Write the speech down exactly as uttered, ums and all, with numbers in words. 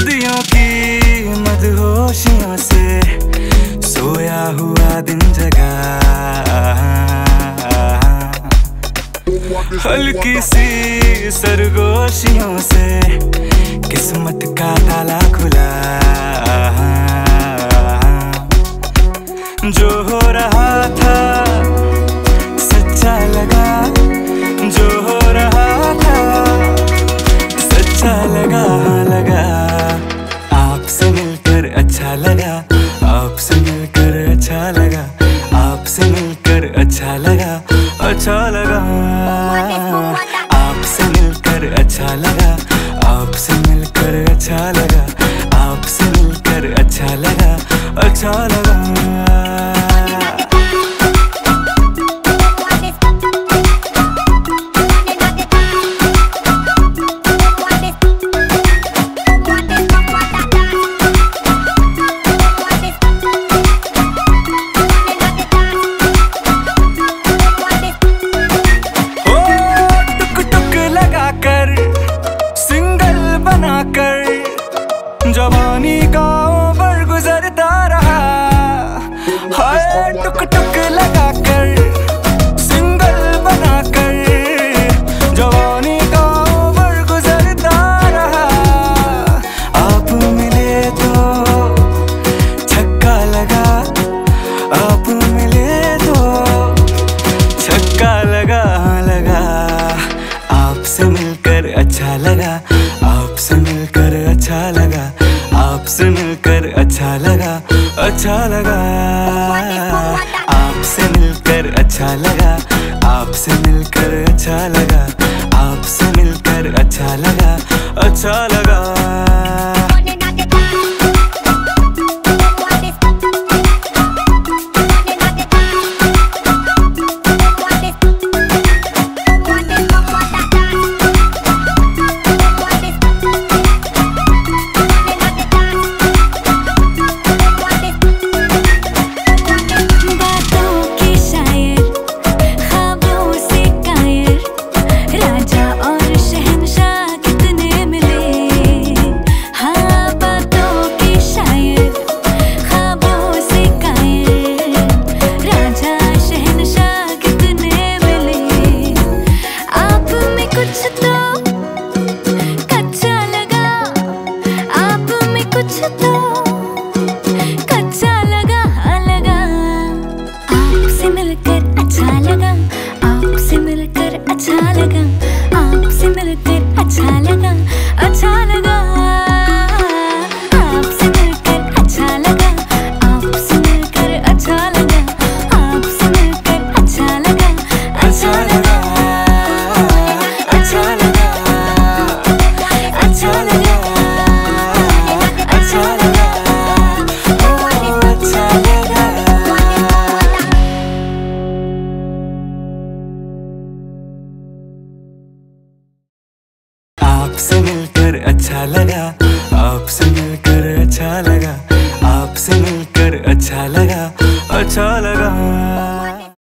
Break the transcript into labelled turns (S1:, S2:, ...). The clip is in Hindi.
S1: सदियों की मदहोशियों से सोया हुआ दिन जगा, हल्की सी सरगोशियों से किस्मत का ताला खुला। जो हो रहा था सच्चा लगा, जो हो रहा था सच्चा लगा लगा। आपसे मिलकर अच्छा लगा, आपसे मिलकर अच्छा लगा, आपसे मिलकर अच्छा लगा, अच्छा लगा। आपसे मिलकर अच्छा लगा, आपसे मिलकर अच्छा लगा, आपसे मिलकर अच्छा लगा, अच्छा लगा। जवानी का उम्र गुजरता रहा, हाय टुक टुक लगा कर सिंगल बना कर। जवानी का उम्र गुजरता रहा, आप मिले तो छक्का लगा, आप मिले तो छक्का लगा लगा। आपसे मिलकर अच्छा लगा, आपसे मिलकर अच्छा लगा, आपसे मिलकर अच्छा लगा, अच्छा लगा। आपसे मिलकर अच्छा लगा, आपसे मिलकर अच्छा लगा, आपसे मिलकर अच्छा लगा, अच्छा लगा। आपसे मिलकर अच्छा लगा, आपसे मिलकर अच्छा लगा, आपसे मिलकर अच्छा लगा, अच्छा लगा।